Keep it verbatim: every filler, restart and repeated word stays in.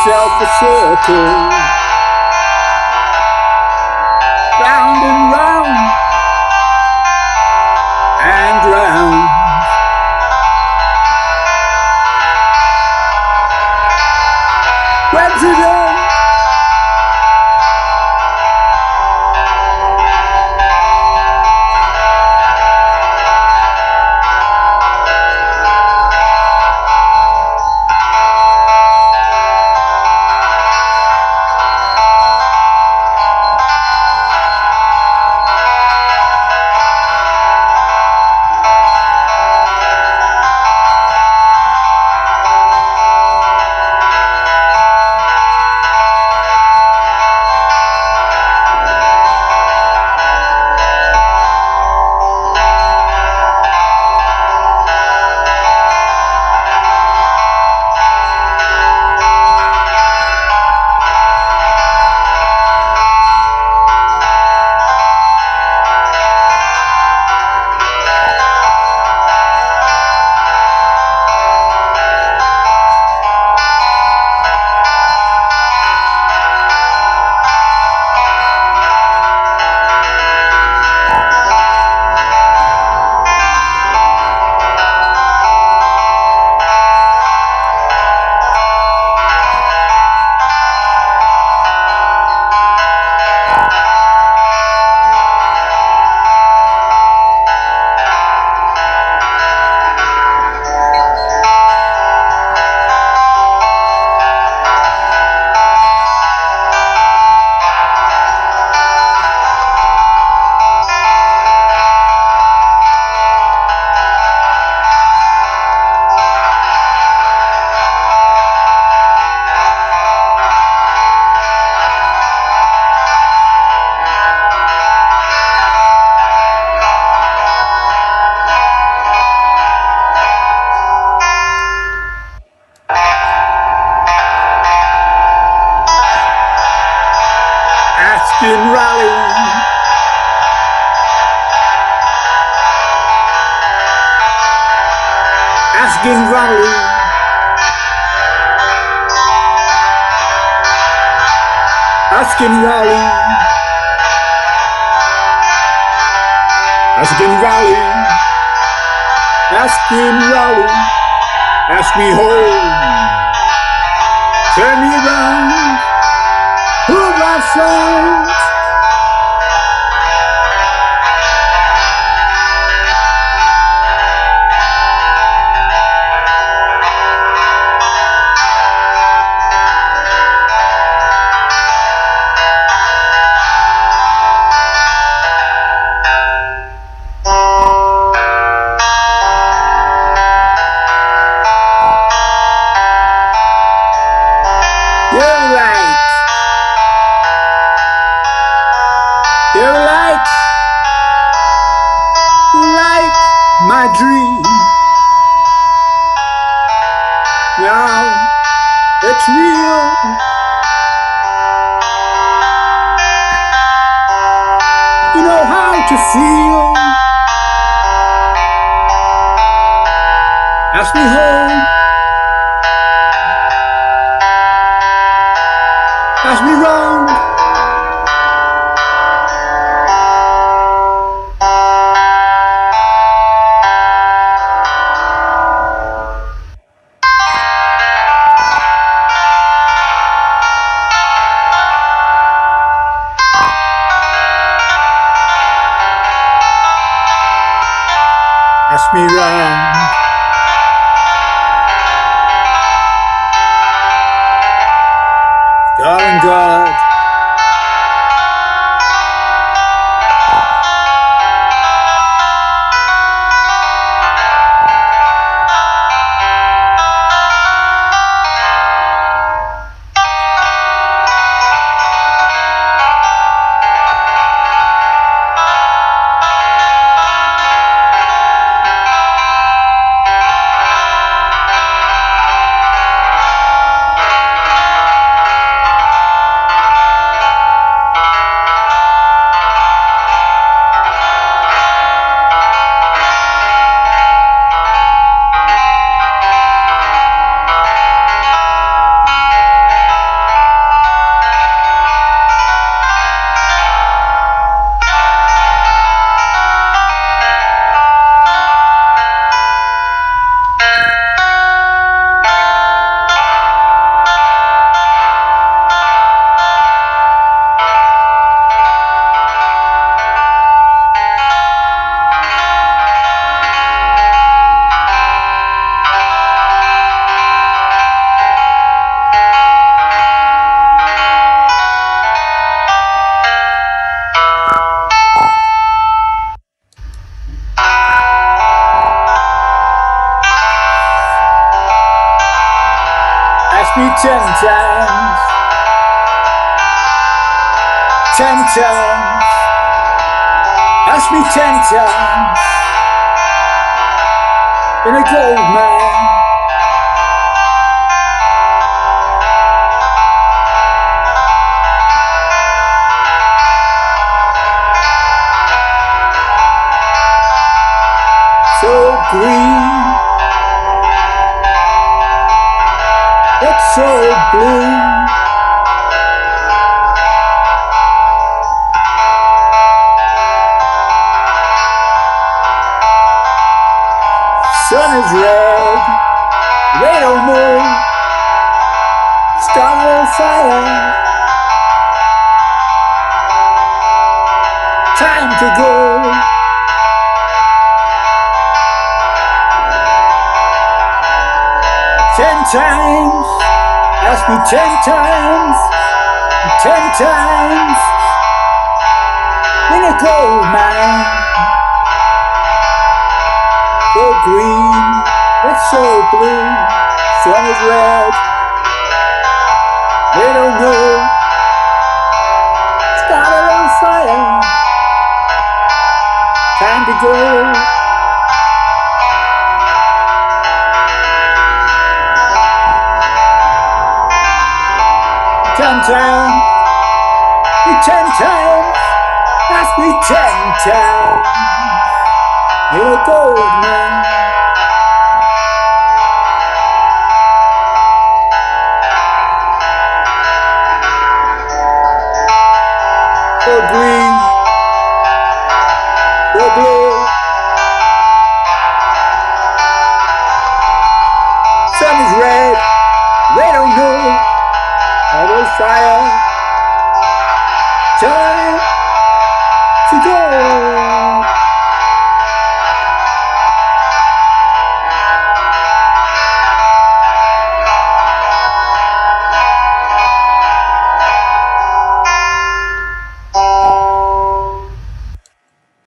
yourself a circle, round and round and round. President, Askin Rally, Askin Rally, Askin Rally, Askin Rally, Askin Rally, ask me home, turn me around, who my friends? You're right. You're like, like my dream. Now it's real. You know how to feel. Ask me home. Ask me round. Ask me round. Darling God, me ten times, ten times, ask me ten times, in a gold mine. So green, it's so blue. Sun is red, red or blue, star on fire. Time to go. Ten times, ask me ten times, ten times, in a gold mine. So green, it's so blue, sun is red, they don't know, started on fire, time to go. Ten times, me ten times, ask me ten times, in a gold mine. So green, so blue, sun is red, they don't know. All those fire, time to go.